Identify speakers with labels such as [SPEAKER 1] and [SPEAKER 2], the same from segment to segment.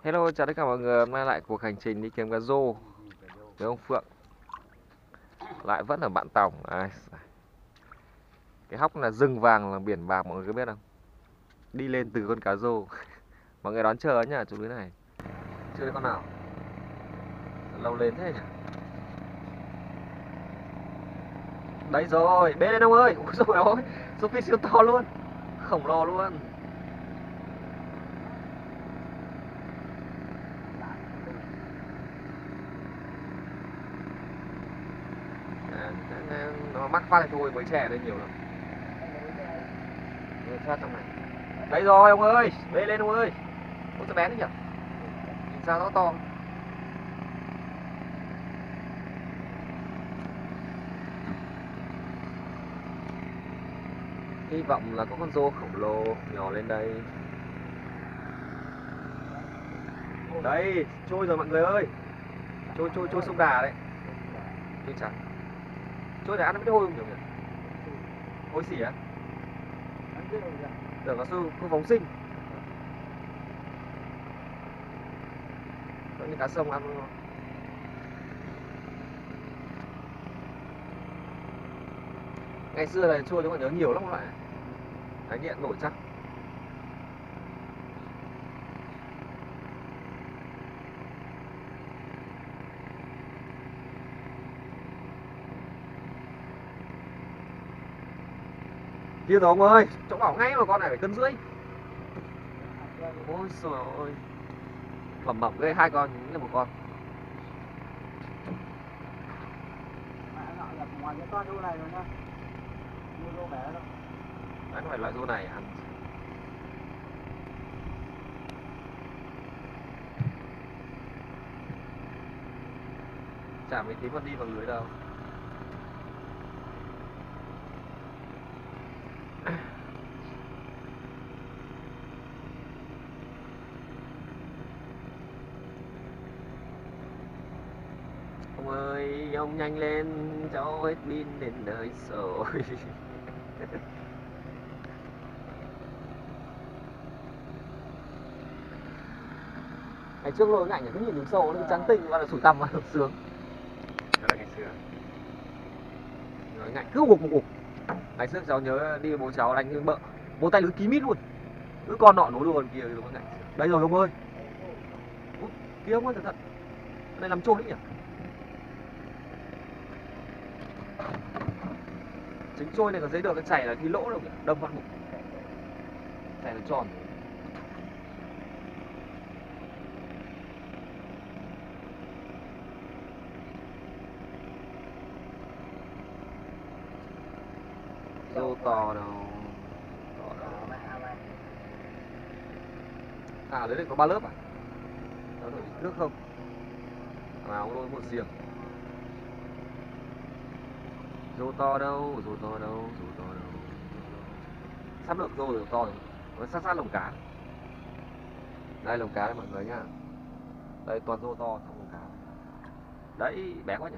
[SPEAKER 1] Hello, chào tất cả mọi người. Hôm nay lại cuộc hành trình đi kiếm cá rô với ông Phượng. Lại vẫn ở Bạn Tòng. Cái hóc là rừng vàng là biển bạc, mọi người có biết không? Đi lên từ con cá rô. Mọi người đón chờ nhá, chú núi này. Chưa thấy con nào. Lâu lên thế nhỉ? Đấy rồi, bế lên ông ơi. Ôi dồi ôi, Sophie siêu to luôn. Khổng lồ luôn. Nó mắc phát thì thôi, mới trẻ lên nhiều lắm. Sát trong này. Đấy rồi ông ơi, bế lên ông ơi. Ôi sao bé thế nhỉ? Nhìn sao nó to. Hy vọng là có con rô khổng lồ nhỏ lên đây. Đấy, trôi rồi mọi người ơi. Trôi sông Đà đấy. Trôi chẳng. Trôi để ăn nó biết hôi không nhỉ? Hôi xỉ á? Tưởng là sư không phóng sinh. Có như cá sông ăn không? Ngày xưa là trôi nó còn nhớ nhiều lắm các bạn. Cái nghiện nổi chắc. Kia rồi ông ơi, chỗ bảo ngay mà con này phải 1,5 cân. Ôi trời ơi. Mập mập ghê, 2 con, là 1 con.
[SPEAKER 2] Ngoài cái con rô này rồi nhá. Rô bé đâu.
[SPEAKER 1] Đấy, không phải loại rô này ăn. Chả mấy tí con đi vào lưới đâu. Ông ơi, ông nhanh lên, cháu hết pin đến nơi rồi. Ngày trước lôi cái ảnh cứ nhìn đường sâu nó trắng tinh và là sủi tăm mà sướng. Đó là ngày xưa. Rồi ngại cứ gục gục. Ngày trước cháu nhớ đi với bố cháu đánh cái bợ, bố tay lưới kín mít luôn. Cứ con nọ nối luôn kia đúng không ngại. Đây rồi ông ơi. Ủa, kia ông ơi cẩn thận. Cái này làm trôi đấy nhỉ? Chính trôi này còn giấy được cái chảy là cái lỗ đâu nhỉ? Đâm vào bụng. Chảy là tròn. Rô to đâu. To đâu. À đấy có 3 lớp à? Có thử nước không? À ông lôi một xiềng. Rô to đâu, rô to đâu, rô to đâu. Sắp được rô rồi to rồi. Nó sát sát lồng cá. Đây lồng cá đây mọi người nhá. Đây toàn rô to trong lồng cá. Đấy, bé quá nhỉ.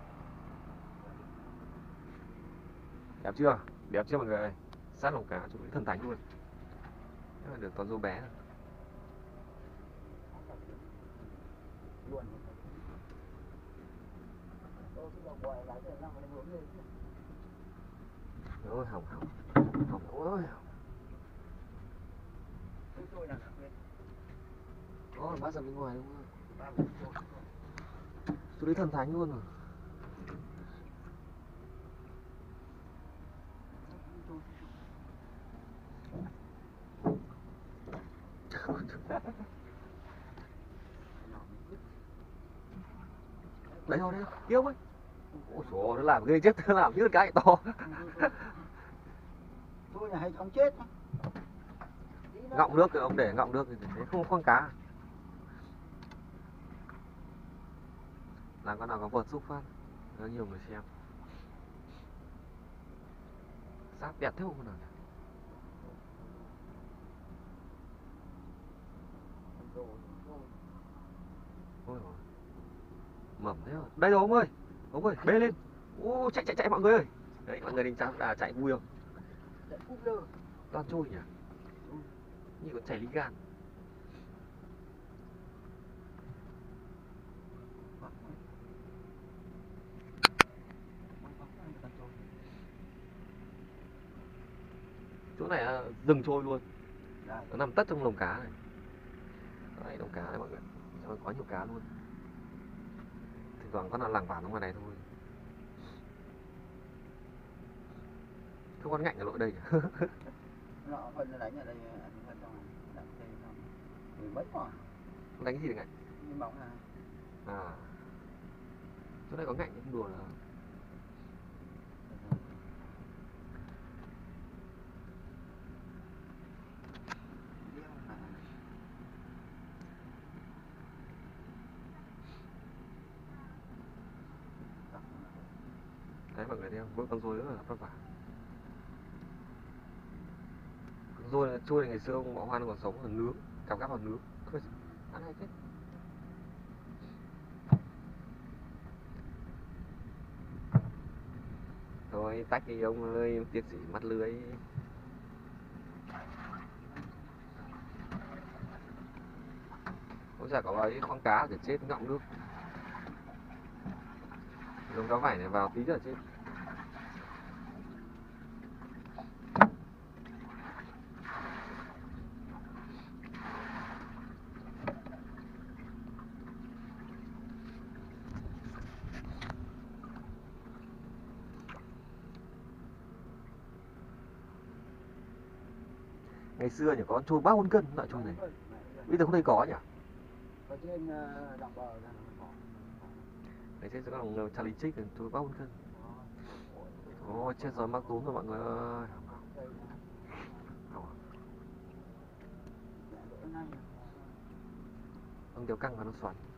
[SPEAKER 1] Đẹp chưa? Đẹp chưa mọi người ơi? Sát lồng cá chụp thần thánh luôn. Thế là được toàn rô bé. Ôi hỏng hỏng. Hỏng ôi. Ôi bác dầm bên ngoài đúng không? Chú đấy thần thánh luôn rồi. Đấy thôi đấy, yêu ấy. Ôi trời ơi, nó làm ghê chết, nó làm như cái to.
[SPEAKER 2] Tôi nhà hay chóng chết.
[SPEAKER 1] Ngọng nước thì ông để ngọng nước thì thế không khoang cá. Làm con nào có vợt xúc phát, có nhiều người xem. Sát đẹp thế không con nào. Ôi rồi. Mầm thế rồi. Đây rồi ông ơi, bê lên. Ô chạy mọi người ơi. Đấy mọi người định chạy vui không? Toàn trôi nhỉ? Như con chảy lý gan. rừng trôi luôn.
[SPEAKER 2] Đây.
[SPEAKER 1] Nó nằm tất trong lồng cá này. Đấy, lồng cá này mọi người. Rồi có nhiều cá luôn. Thì còn con nào lảng vảng ngoài này thôi. Không con ngạnh ở lội đây nhỉ?
[SPEAKER 2] Nó phân nó đánh ở đây, phân trong này, đánh đây xong. Mười mấy quả.
[SPEAKER 1] Đánh cái gì được ngạnh?
[SPEAKER 2] Nhưng bóng này.
[SPEAKER 1] À. Chỗ này có ngạnh không đùa là. Đấy mọi người thấy không? Mỗi con rối rất là vất vả. Con rối trôi này ngày xưa ông Bảo Hoan còn sống là nướng, cào cắt vào nướng. Thôi, ăn hay chết. Thôi tách đi ông ơi, tiếc gì mắt lưới. Ôi chả có ấy khoang cá để chết ngọng nước. Lồng cá vải này vào tí nữa chết. Ngày xưa nhỉ có con trôi 3-4 cân loại trôi này. Bây giờ không thấy có nhỉ?
[SPEAKER 2] Ở trên dòng bờ này có.
[SPEAKER 1] Ngày xưa có lòng Charlie Chick này trôi 3-4 cân. Ôi chết rồi, mắc túm rồi mọi người ơi. Ông kéo căng và nó xoắn.